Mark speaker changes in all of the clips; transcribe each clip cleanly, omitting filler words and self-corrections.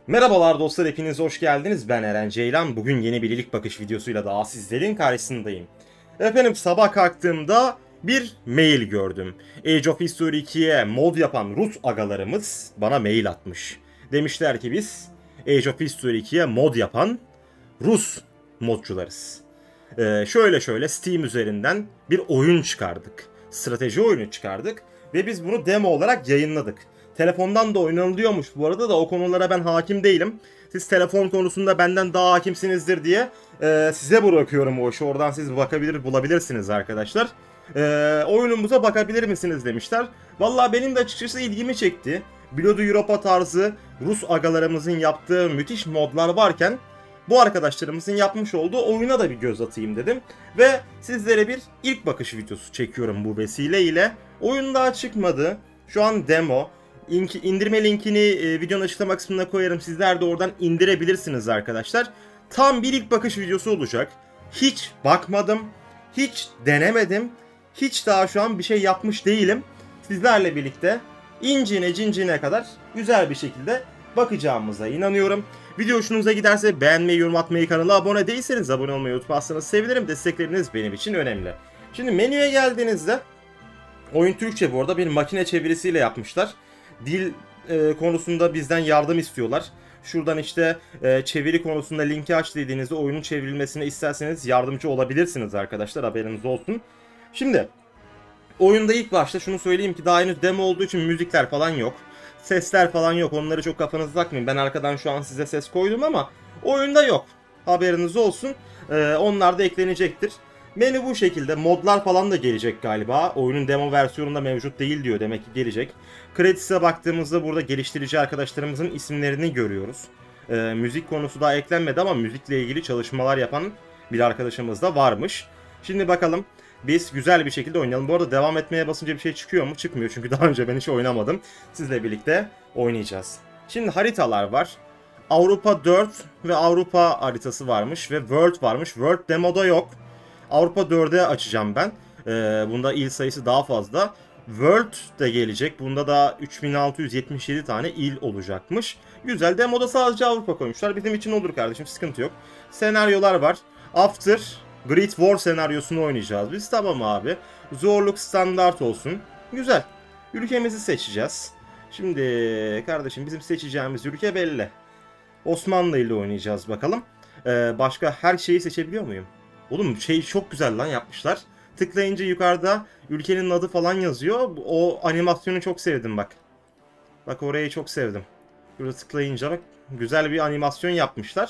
Speaker 1: Merhabalar dostlar, hepiniz hoş geldiniz. Ben Eren Ceylan. Bugün yeni bir ilk bakış videosuyla daha sizlerin karşısındayım. Efendim, sabah kalktığımda bir mail gördüm. Age of History 2'ye mod yapan Rus agalarımız bana mail atmış. Demişler ki biz Age of History 2'ye mod yapan Rus modcularız. Şöyle Steam üzerinden bir oyun çıkardık. Strateji oyunu çıkardık ve biz bunu demo olarak yayınladık. Telefondan da oynanılıyormuş bu arada da o konulara ben hakim değilim. Siz telefon konusunda benden daha hakimsinizdir diye size bırakıyorum o işi. Oradan siz bakabilir bulabilirsiniz arkadaşlar. Oyunumuza bakabilir misiniz demişler. Vallahi benim de açıkçası ilgimi çekti. Blood Europa tarzı Rus agalarımızın yaptığı müthiş modlar varken bu arkadaşlarımızın yapmış olduğu oyuna da bir göz atayım dedim. Ve sizlere bir ilk bakış videosu çekiyorum bu vesileyle. Oyun daha çıkmadı. Şu an demo. İndirme linkini videonun açıklama kısmına koyarım. Sizler de oradan indirebilirsiniz arkadaşlar. Tam bir ilk bakış videosu olacak. Hiç bakmadım. Hiç denemedim. Hiç daha şu an bir şey yapmış değilim. Sizlerle birlikte incine cincine kadar güzel bir şekilde bakacağımıza inanıyorum. Video hoşunuza giderse beğenmeyi, yorum atmayı, kanala abone değilseniz abone olmayı unutmazsanız sevinirim. Destekleriniz benim için önemli. Şimdi menüye geldiğinizde oyun Türkçe, bu arada bir makine çevirisiyle yapmışlar. Dil konusunda bizden yardım istiyorlar. Şuradan işte çeviri konusunda linki aç dediğinizde oyunun çevrilmesine isterseniz yardımcı olabilirsiniz arkadaşlar, haberiniz olsun. Şimdi oyunda ilk başta şunu söyleyeyim ki daha henüz demo olduğu için müzikler falan yok. Sesler falan yok, onları çok kafanızda takmayın. Ben arkadan şu an size ses koydum ama oyunda yok. Haberiniz olsun. Onlar da eklenecektir. Menü bu şekilde. Modlar falan da gelecek galiba. Oyunun demo versiyonunda mevcut değil diyor. Demek ki gelecek. Credits'e baktığımızda burada geliştirici arkadaşlarımızın isimlerini görüyoruz. Müzik konusu daha eklenmedi ama müzikle ilgili çalışmalar yapan bir arkadaşımız da varmış. Şimdi bakalım. Biz güzel bir şekilde oynayalım. Bu arada devam etmeye basınca bir şey çıkıyor mu? Çıkmıyor çünkü daha önce ben hiç oynamadım. Sizle birlikte oynayacağız. Şimdi haritalar var. Avrupa 4 ve Avrupa haritası varmış ve World varmış. World demoda yok. Avrupa 4'e açacağım ben. Bunda il sayısı daha fazla. World de gelecek. Bunda da 3677 tane il olacakmış. Güzel. Demoda sadece Avrupa koymuşlar. Bizim için olur kardeşim. Sıkıntı yok. Senaryolar var. After Great War senaryosunu oynayacağız biz. Tamam abi. Zorluk standart olsun. Güzel. Ülkemizi seçeceğiz. Şimdi kardeşim bizim seçeceğimiz ülke belli. Osmanlı ile oynayacağız bakalım. Başka her şeyi seçebiliyor muyum? Oğlum şey çok güzel lan yapmışlar. Tıklayınca yukarıda ülkenin adı falan yazıyor. O animasyonu çok sevdim bak. Bak orayı çok sevdim. Burada tıklayınca bak güzel bir animasyon yapmışlar.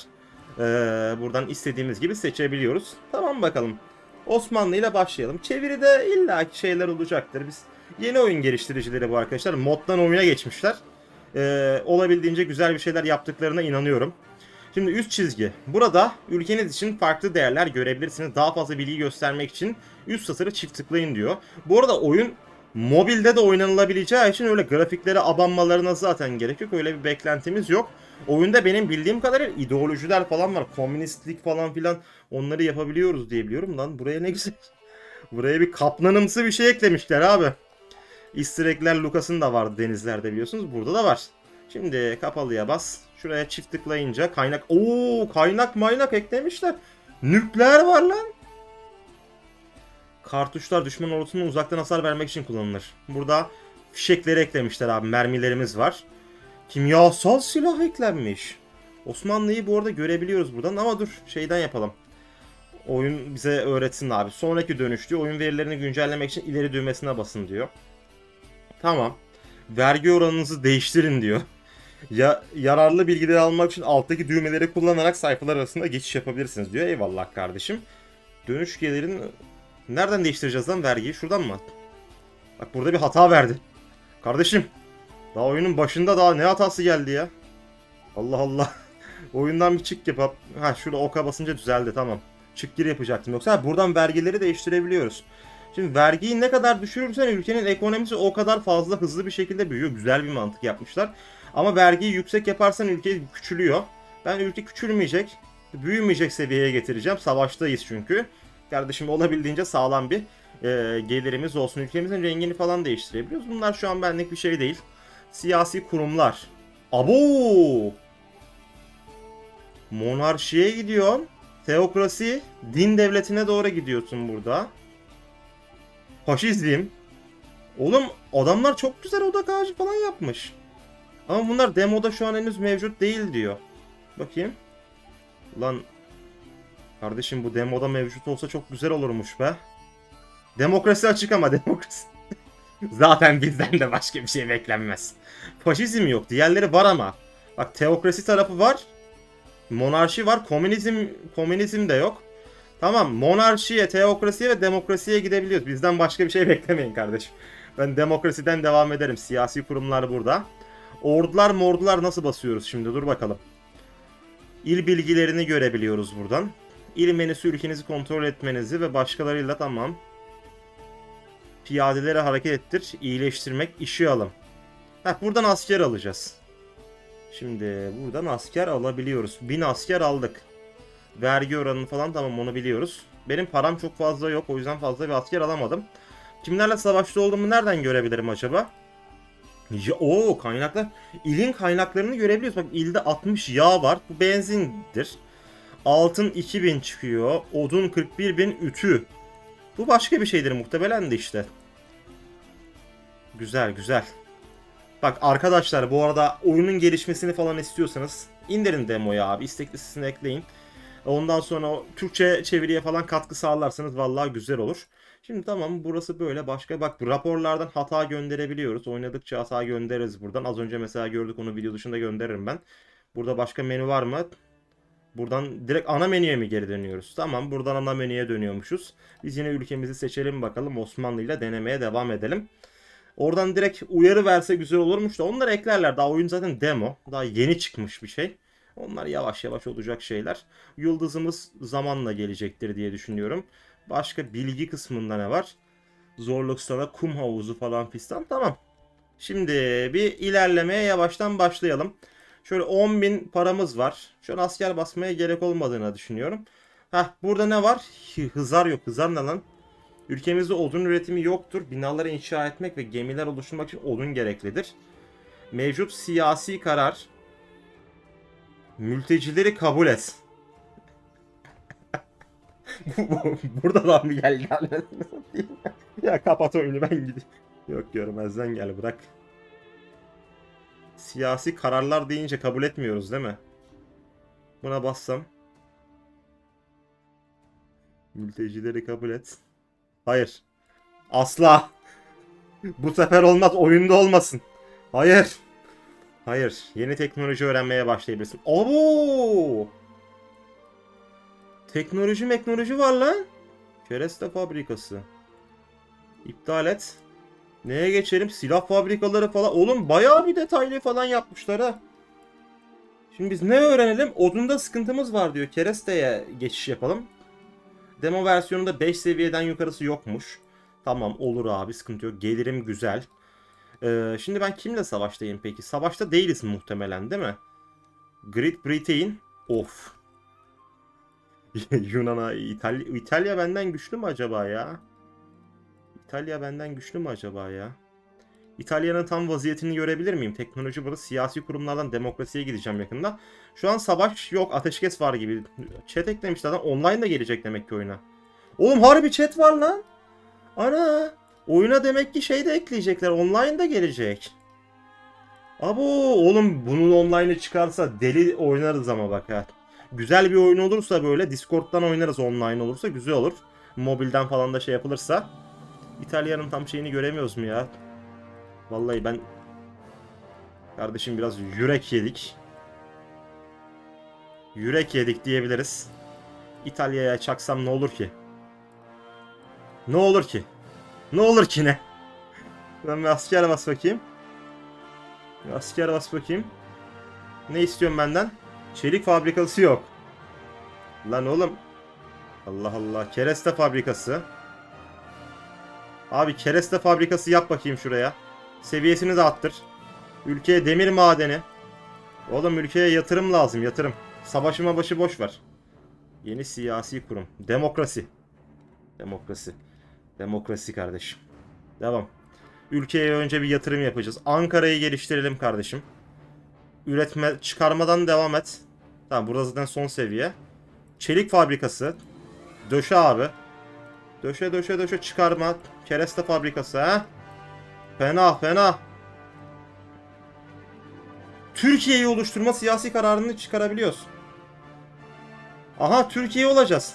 Speaker 1: Buradan istediğimiz gibi seçebiliyoruz. Tamam bakalım. Osmanlı ile başlayalım. Çeviride illaki şeyler olacaktır. Biz yeni oyun geliştiricileri bu arkadaşlar. Moddan oyuna geçmişler. Olabildiğince güzel bir şeyler yaptıklarına inanıyorum. Şimdi üst çizgi. Burada ülkeniz için farklı değerler görebilirsiniz. Daha fazla bilgi göstermek için üst satırı çift tıklayın diyor. Bu arada oyun mobilde de oynanılabileceği için öyle grafiklere abanmalarına zaten gerek yok. Öyle bir beklentimiz yok. Oyunda benim bildiğim kadarıyla ideolojiler falan var. Komünistlik falan filan, onları yapabiliyoruz diye biliyorum. Lan buraya ne güzel. Buraya bir kaplanımsı bir şey eklemişler abi. Easter egg'ler Lucas'ın da vardı denizlerde biliyorsunuz. Burada da var. Şimdi kapalıya bas. Şuraya çift tıklayınca kaynak... Oo, kaynak maynak eklemişler. Nükleer var lan. Kartuşlar düşman ordusuna uzaktan hasar vermek için kullanılır. Burada fişekleri eklemişler abi. Mermilerimiz var. Kimyasal silah eklenmiş. Osmanlı'yı bu arada görebiliyoruz buradan ama dur şeyden yapalım. Oyun bize öğretsin abi. Sonraki dönüş diyor. Oyun verilerini güncellemek için ileri düğmesine basın diyor. Tamam. Vergi oranınızı değiştirin diyor. Yararlı bilgileri almak için alttaki düğmeleri kullanarak sayfalar arasında geçiş yapabilirsiniz diyor. Eyvallah kardeşim. Dönüş gelirin nereden değiştireceğiz lan vergiyi? Şuradan mı? Bak burada bir hata verdi. Kardeşim. Daha oyunun başında daha ne hatası geldi ya? Allah Allah. Oyundan bir çık yapıp... Ha şurada oka basınca düzeldi, tamam. Çık gir yapacaktım. Yoksa buradan vergileri değiştirebiliyoruz. Şimdi vergiyi ne kadar düşürürsen ülkenin ekonomisi o kadar fazla hızlı bir şekilde büyüyor. Güzel bir mantık yapmışlar. Ama vergiyi yüksek yaparsan ülke küçülüyor. Ben ülke küçülmeyecek, büyümeyecek seviyeye getireceğim. Savaştayız çünkü. Kardeşim olabildiğince sağlam bir gelirimiz olsun. Ülkemizin rengini falan değiştirebiliyoruz. Bunlar şu an benlik bir şey değil. Siyasi kurumlar. Abo! Monarşiye gidiyorsun. Teokrasi, din devletine doğru gidiyorsun burada. Faşizm. Oğlum adamlar çok güzel odak ağacı falan yapmış. Ama bunlar demoda şu an henüz mevcut değil diyor. Bakayım. Lan kardeşim bu demoda mevcut olsa çok güzel olurmuş be. Demokrasi açık ama demokrasi. Zaten bizden de başka bir şey beklenmez. Faşizm yok. Diğerleri var ama. Bak teokrasi tarafı var. Monarşi var. Komünizm de yok. Tamam, monarşiye, teokrasiye ve demokrasiye gidebiliyoruz. Bizden başka bir şey beklemeyin kardeşim. Ben demokrasiden devam ederim. Siyasi kurumlar burada. Ordular nasıl basıyoruz şimdi? Dur bakalım. İl bilgilerini görebiliyoruz buradan. İl menüsü ülkenizi kontrol etmenizi ve başkalarıyla tamam. Piyadeleri hareket ettir, iyileştirmek, işi alım. Buradan asker alacağız. Şimdi buradan asker alabiliyoruz. 1000 asker aldık. Vergi oranını falan tamam onu biliyoruz. Benim param çok fazla yok. O yüzden fazla bir asker alamadım. Kimlerle savaşta olduğumu nereden görebilirim acaba? Kaynaklar. İlin kaynaklarını görebiliyoruz. Bak ilde 60 yağ var. Bu benzindir. Altın 2000 çıkıyor. Odun 41.000 ütü. Bu başka bir şeydir muhtemelen de işte. Güzel güzel. Bak arkadaşlar bu arada oyunun gelişmesini falan istiyorsanız indirin demoyu abi. İstek listesine ekleyin. Ondan sonra o Türkçe çeviriye falan katkı sağlarsanız vallahi güzel olur. Şimdi tamam burası böyle başka bak raporlardan hata gönderebiliyoruz. Oynadıkça hata göndeririz buradan. Az önce mesela gördük onu video dışında gönderirim ben. Burada başka menü var mı? Buradan direkt ana menüye mi geri dönüyoruz? Tamam buradan ana menüye dönüyormuşuz. Biz yine ülkemizi seçelim bakalım. Osmanlı ile denemeye devam edelim. Oradan direkt uyarı verse güzel olurmuş da onları eklerler. Daha oyun zaten demo. Daha yeni çıkmış bir şey. Onlar yavaş yavaş olacak şeyler. Yıldızımız zamanla gelecektir diye düşünüyorum. Başka bilgi kısmında ne var? Zorluk sana kum havuzu falan fistan. Tamam. Şimdi bir ilerlemeye yavaştan başlayalım. Şöyle 10.000 paramız var. Şu an asker basmaya gerek olmadığını düşünüyorum. Burada ne var? Hızar yok. Hızar ne lan? Ülkemizde odun üretimi yoktur. Binaları inşa etmek ve gemiler oluşturmak için odun gereklidir. Mevcut siyasi karar. Mültecileri kabul et. Buradan mı geldi? Ya kapat oyunu ben gideyim. Yok görmezden gel bırak. Siyasi kararlar deyince kabul etmiyoruz değil mi? Buna bassam. Mültecileri kabul et. Hayır. Asla. Bu sefer olmaz. Oyunda olmasın. Hayır. Hayır. Yeni teknoloji öğrenmeye başlayabilirsin. Oo! Teknoloji var lan. Kereste fabrikası. İptal et. Neye geçelim? Silah fabrikaları falan. Oğlum bayağı bir detaylı falan yapmışlar ha. Şimdi biz ne öğrenelim? Odunda sıkıntımız var diyor. Kereste'ye geçiş yapalım. Demo versiyonunda 5 seviyeden yukarısı yokmuş. Tamam olur abi sıkıntı yok. Gelirim güzel. Şimdi ben kimle savaştayım peki? Savaşta değiliz muhtemelen değil mi? Great Britain. Of. Yunan'a, İtalya benden güçlü mü acaba ya? İtalya benden güçlü mü acaba ya? İtalya'nın tam vaziyetini görebilir miyim? Teknoloji burada. Siyasi kurumlardan demokrasiye gideceğim yakında. Şu an savaş yok. Ateşkes var gibi. Chat eklemişler lan. Online da gelecek demek ki oyuna. Oğlum harbi chat var lan. Ana. Oyuna demek ki şey de ekleyecekler. Online da gelecek. Abo oğlum bunun online'ı çıkarsa deli oynarız ama bak ha. Güzel bir oyun olursa böyle Discord'dan oynarız online olursa güzel olur. Mobilden falan da şey yapılırsa. İtalya'nın tam şeyini göremiyoruz mu ya? Vallahi ben kardeşim biraz yürek yedik. Yürek yedik diyebiliriz. İtalya'ya çaksam ne olur ki? Ne olur ki? Ne olur ki ne? Ben bir asker bas bakayım. Bir asker bas bakayım. Ne istiyorsun benden? Çelik fabrikası yok. Lan oğlum. Allah Allah. Kereste fabrikası. Abi kereste fabrikası yap bakayım şuraya. Seviyesini de arttır. Ülkeye demir madeni. Oğlum ülkeye yatırım lazım yatırım. Savaşıma başı boş ver. Yeni siyasi kurum. Demokrasi. Demokrasi. Demokrasi kardeşim. Devam. Ülkeye önce bir yatırım yapacağız. Ankara'yı geliştirelim kardeşim. Üretme, çıkarmadan devam et. Tamam, burada zaten son seviye. Çelik fabrikası. Döşe abi. Döşe döşe döşe, çıkarma. Kereste fabrikası ha. Fena fena. Türkiye'yi oluşturma siyasi kararını çıkarabiliyoruz. Aha, Türkiye olacağız.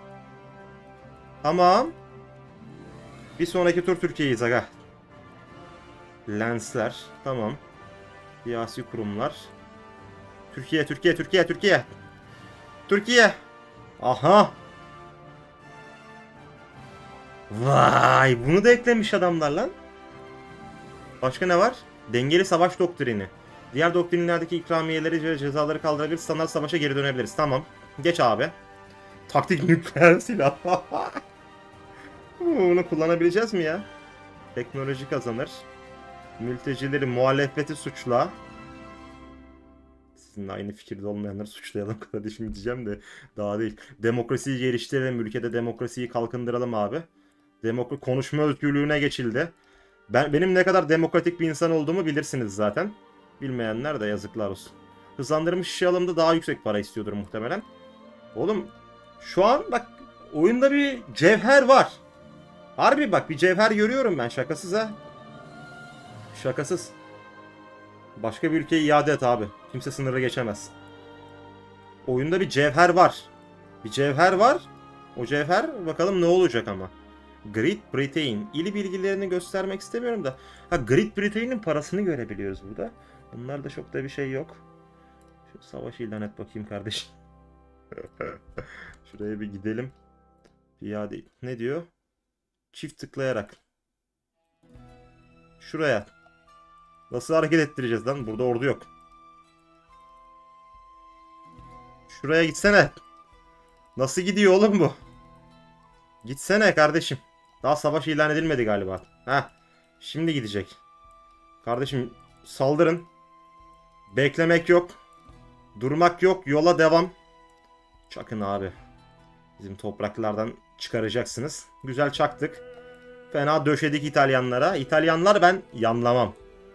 Speaker 1: Tamam. Bir sonraki tur Türkiye'yiz aga. Lensler. Tamam. Siyasi kurumlar. Türkiye, Türkiye, Türkiye, Türkiye. Türkiye. Aha. Vay, bunu da eklemiş adamlar lan. Başka ne var? Dengeli savaş doktrini. Diğer doktrinlerdeki ikramiyeleri ve cezaları kaldırabilir, standart savaşa geri dönebiliriz. Tamam. Geç abi. Taktik nükleer silah. Bunu kullanabileceğiz mi ya? Teknoloji kazanır. Mültecileri, muhalefeti suçla. Sizinle aynı fikirde olmayanları suçlayalım kardeşim diyeceğim de daha değil. Demokrasiyi geliştirelim, ülkede demokrasiyi kalkındıralım abi. Konuşma özgürlüğüne geçildi. Benim ne kadar demokratik bir insan olduğumu bilirsiniz zaten. Bilmeyenler de yazıklar olsun. Hızlandırmış işe alımda daha yüksek para istiyordur muhtemelen. Oğlum şu an bak, oyunda bir cevher var. Harbi bak, bir cevher görüyorum ben, şakasız ha. Şakasız. Başka bir ülkeye iade et abi. Kimse sınırı geçemez. Oyunda bir cevher var. Bir cevher var. O cevher bakalım ne olacak ama. Great Britain. İli bilgilerini göstermek istemiyorum da. Ha, Great Britain'in parasını görebiliyoruz burada. Bunlarda çok da bir şey yok. Şu savaş ilan et bakayım kardeşim. Şuraya bir gidelim. İade. Ne diyor? Çift tıklayarak. Şuraya. Nasıl hareket ettireceğiz lan? Burada ordu yok. Şuraya gitsene. Nasıl gidiyor oğlum bu? Gitsene kardeşim. Daha savaş ilan edilmedi galiba. Heh. Şimdi gidecek. Kardeşim saldırın. Beklemek yok. Durmak yok. Yola devam. Çakın abi. Bizim topraklardan çıkaracaksınız. Güzel çaktık. Fena döşedik İtalyanlara. İtalyanlar ben yanlamam.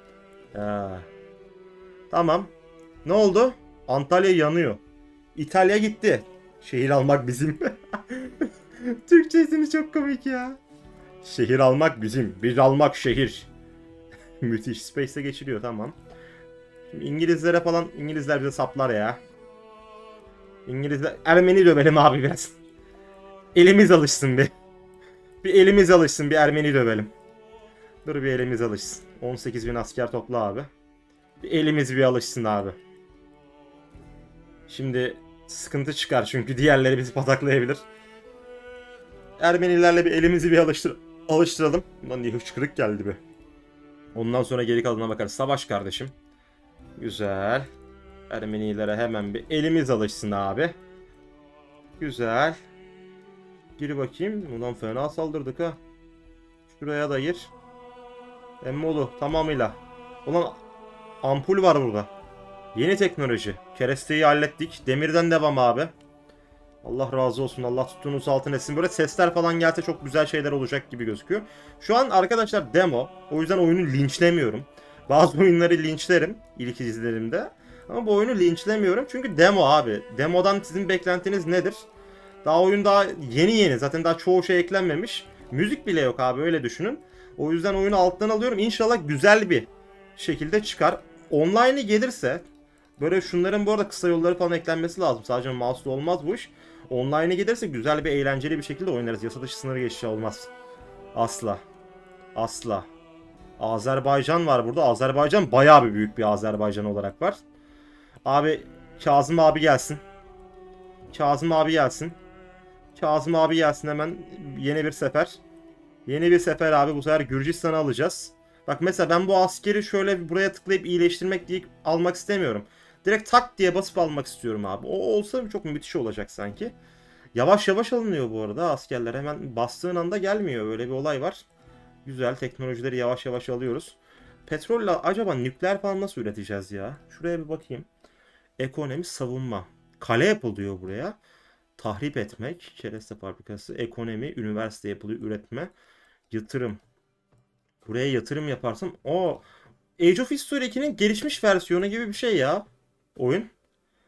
Speaker 1: Tamam. Ne oldu? Antalya yanıyor. İtalya gitti. Şehir almak bizim. Türkçesini çok komik ya. Şehir almak bizim. Biz almak şehir. Müthiş. Space'e geçiriyor, tamam. Şimdi İngilizlere falan, İngilizler bize saplar ya. İngilizler, Ermeni dövelim abi biraz. Elimiz alışsın bir. Bir elimiz alışsın, bir Ermeni dövelim. Dur bir elimiz alışsın. 18.000 asker topla abi. Bir elimiz bir alışsın abi. Şimdi sıkıntı çıkar çünkü diğerleri bizi pataklayabilir. Ermenilerle bir elimizi bir alıştıralım. Bundan diye hıçkırık geldi be. Ondan sonra geri kalanına bakarız. Savaş kardeşim. Güzel. Ermenilere hemen bir elimiz alışsın abi. Güzel. Gir bakayım. Ulan fena saldırdık ha. Şuraya da gir. Emmolu tamamıyla. Ulan ampul var burada. Yeni teknoloji. Keresteyi hallettik. Demirden devam abi. Allah razı olsun. Allah tuttuğunuz altın etsin. Böyle sesler falan gelse çok güzel şeyler olacak gibi gözüküyor. Şu an arkadaşlar demo. O yüzden oyunu linçlemiyorum. Bazı oyunları linçlerim ilk izlerimde. Ama bu oyunu linçlemiyorum. Çünkü demo abi. Demodan sizin beklentiniz nedir? Daha oyun daha yeni. Zaten daha çoğu şey eklenmemiş. Müzik bile yok abi, öyle düşünün. O yüzden oyunu alttan alıyorum. İnşallah güzel bir şekilde çıkar. Online'ı gelirse, böyle şunların bu arada kısa yolları falan eklenmesi lazım. Sadece mouse'la olmaz bu iş. Online'ı gelirse güzel bir eğlenceli bir şekilde oynarız. Yasa dışı sınır geçişi olmaz. Asla. Asla. Azerbaycan var burada. Azerbaycan bayağı bir büyük bir Azerbaycan olarak var. Abi Kazım abi gelsin. Kazım abi gelsin. Kazım abi gelsin hemen. Yeni bir sefer. Yeni bir sefer abi, bu sefer Gürcistan'ı alacağız. Bak mesela ben bu askeri şöyle buraya tıklayıp iyileştirmek diye almak istemiyorum. Direkt tak diye basıp almak istiyorum abi. O olsa çok müthiş olacak sanki. Yavaş yavaş alınıyor bu arada askerler. Hemen bastığın anda gelmiyor. Böyle bir olay var. Güzel, teknolojileri yavaş yavaş alıyoruz. Petrolle acaba nükleer falan nasıl üreteceğiz ya? Şuraya bir bakayım. Ekonomi, savunma. Kale yapılıyor buraya. Tahrip etmek. Kereste fabrikası. Ekonomi, üniversite yapılıyor. Üretme. Yatırım. Buraya yatırım yaparsam. O Age of History 2'nin gelişmiş versiyonu gibi bir şey ya. Oyun.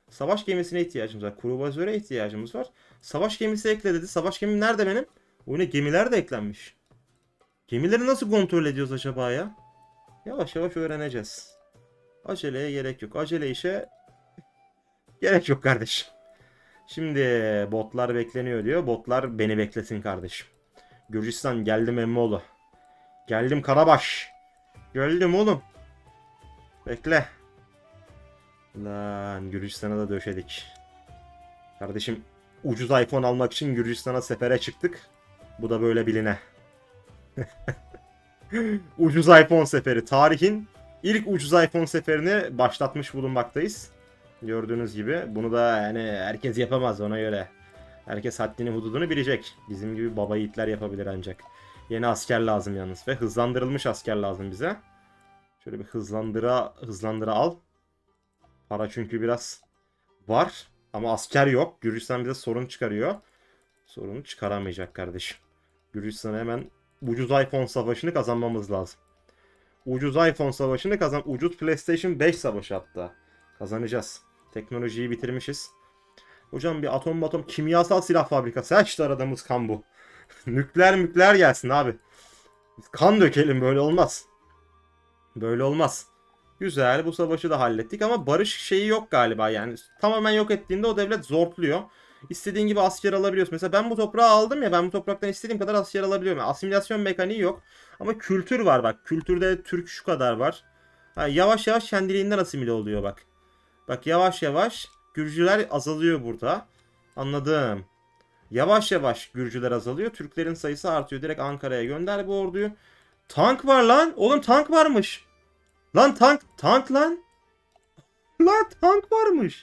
Speaker 1: Savaş gemisine ihtiyacımız var. Kruvazöre ihtiyacımız var. Savaş gemisi ekle dedi. Savaş gemim nerede benim? Oyuna gemiler de eklenmiş. Gemileri nasıl kontrol ediyoruz acaba ya? Yavaş yavaş öğreneceğiz. Aceleye gerek yok. Acele işe gerek yok kardeşim. Şimdi botlar bekleniyor diyor. Botlar beni beklesin kardeşim. Gürcistan geldim Emmoğlu. Geldim Karabaş. Geldim oğlum. Bekle. Lan Gürcistan'a da döşedik. Kardeşim ucuz iPhone almak için Gürcistan'a sefere çıktık. Bu da böyle biline. Ucuz iPhone seferi. Tarihin ilk ucuz iPhone seferini başlatmış bulunmaktayız. Gördüğünüz gibi. Bunu da yani herkes yapamaz ona göre. Herkes haddini hududunu bilecek. Bizim gibi baba yiğitler yapabilir ancak. Yeni asker lazım yalnız. Ve hızlandırılmış asker lazım bize. Şöyle bir hızlandıra al. Para çünkü biraz var. Ama asker yok. Gürcistan bize sorun çıkarıyor. Sorunu çıkaramayacak kardeşim. Gürcistan'a hemen ucuz iPhone savaşını kazanmamız lazım. Ucuz iPhone savaşını ucuz PlayStation 5 savaşı hatta. Kazanacağız. Teknolojiyi bitirmişiz. Hocam bir atom kimyasal silah fabrikası. Ha işte aradığımız kan bu. Nükleer gelsin abi. Biz kan dökelim, böyle olmaz. Böyle olmaz. Güzel, bu savaşı da hallettik ama barış şeyi yok galiba yani. Tamamen yok ettiğinde o devlet zortluyor. İstediğin gibi asker alabiliyorsun. Mesela ben bu toprağı aldım ya, ben bu topraktan istediğim kadar asker alabiliyorum. Yani asimilasyon mekaniği yok. Ama kültür var bak. Kültürde Türk şu kadar var. Ha, yavaş yavaş kendiliğinden asimile oluyor bak. Bak yavaş yavaş Gürcüler azalıyor burada. Anladım. Yavaş yavaş Gürcüler azalıyor. Türklerin sayısı artıyor. Direkt Ankara'ya gönder bu orduyu. Tank var lan. Oğlum tank varmış. Lan tank lan. Lan tank varmış.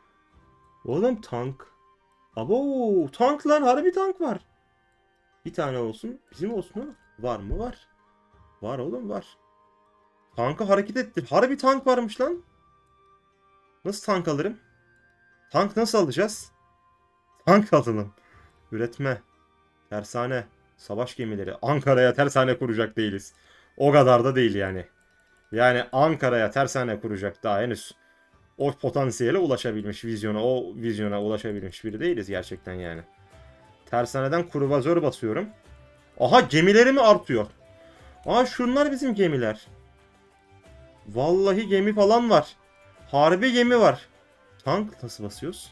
Speaker 1: Oğlum tank. Abo tank lan, harbi tank var. Bir tane olsun. Bizim olsun ama. Var mı? Var. Var oğlum var. Tankı hareket ettir. Harbi tank varmış lan. Nasıl tank alırım? Tank nasıl alacağız? Tank alalım. Üretme. Tersane. Savaş gemileri. Ankara'ya tersane kuracak değiliz. O kadar da değil yani. Yani Ankara'ya tersane kuracak daha henüz o potansiyele ulaşabilmiş, o vizyona ulaşabilmiş biri değiliz gerçekten yani. Tersaneden kruvazör basıyorum. Aha gemileri artıyor? Aa şunlar bizim gemiler. Vallahi gemi falan var. Harbi gemi var. Tank nasıl basıyoruz?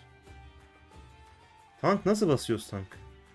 Speaker 1: Tank nasıl basıyoruz tank?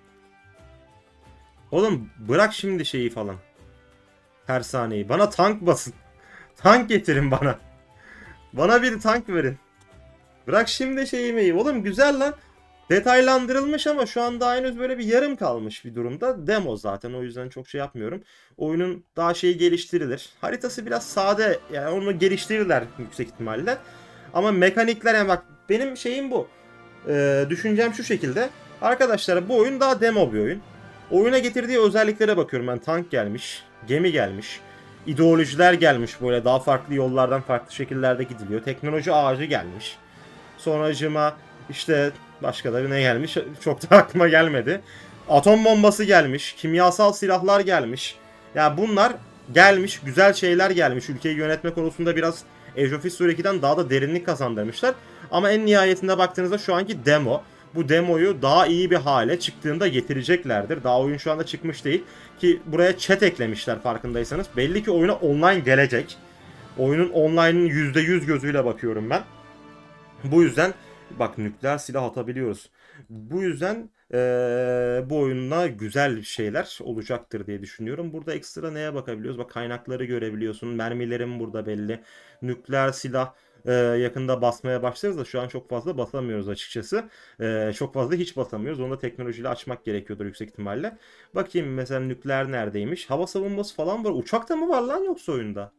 Speaker 1: Oğlum bırak şimdi şeyi falan. Tersaneyi. Bana tank basın. Tank getirin bana. Bana bir tank verin. Bırak şimdi şeyimi. Oğlum güzel lan. Detaylandırılmış ama şu anda henüz böyle bir yarım kalmış bir durumda. Demo zaten, o yüzden çok şey yapmıyorum. Oyunun daha şeyi geliştirilir. Haritası biraz sade, yani onu geliştirirler yüksek ihtimalle. Ama mekanikler, yani bak benim şeyim bu. Düşüncem şu şekilde. Arkadaşlar bu oyun daha demo bir oyun. Oyuna getirdiği özelliklere bakıyorum ben. Tank gelmiş, gemi gelmiş, ideolojiler gelmiş, böyle daha farklı yollardan farklı şekillerde gidiliyor. Teknoloji ağacı gelmiş. Sonracığıma işte başka da ne gelmiş çok da aklıma gelmedi. Atom bombası gelmiş, kimyasal silahlar gelmiş. Ya yani bunlar gelmiş, güzel şeyler gelmiş. Ülkeyi yönetme konusunda biraz Age of History 2'den daha da derinlik kazandırmışlar. Ama en nihayetinde baktığınızda şu anki demo. Bu demoyu daha iyi bir hale çıktığında getireceklerdir. Daha oyun şu anda çıkmış değil. Ki buraya chat eklemişler farkındaysanız. Belli ki oyuna online gelecek. Oyunun online'ın %100 gözüyle bakıyorum ben. Bu yüzden bak nükleer silah atabiliyoruz. Bu yüzden bu oyunla güzel şeyler olacaktır diye düşünüyorum. Burada ekstra neye bakabiliyoruz? Bak kaynakları görebiliyorsun. Mermilerim burada belli. Nükleer silah yakında basmaya başlarız da şu an çok fazla basamıyoruz açıkçası. Çok fazla hiç basamıyoruz. Onu da teknolojiyle açmak gerekiyordur yüksek ihtimalle. Bakayım mesela nükleer neredeymiş? Hava savunması falan var. Uçak da mı var lan yoksa oyunda?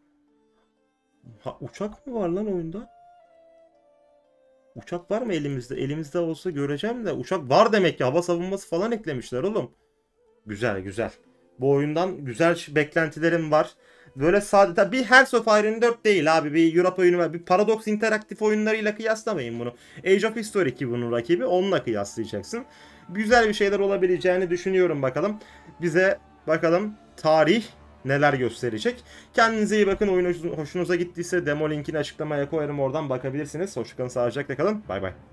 Speaker 1: Uçak mı var lan oyunda? Uçak var mı elimizde? Elimizde olsa göreceğim de. Uçak var demek ki. Hava savunması falan eklemişler oğlum. Güzel güzel. Bu oyundan güzel beklentilerim var. Böyle sadece bir Hearts of Iron 4 değil abi. Bir Europa Universe, bir Paradox interaktif oyunlarıyla kıyaslamayın bunu. Age of History 2 bunun rakibi. Onunla kıyaslayacaksın. Güzel bir şeyler olabileceğini düşünüyorum bakalım. Bize bakalım tarih neler gösterecek. Kendinize iyi bakın. Oyun hoşunuza gittiyse demo linkini açıklamaya koyarım. Oradan bakabilirsiniz. Hoşçakalın, sağlıcakla kalın. Bay bay.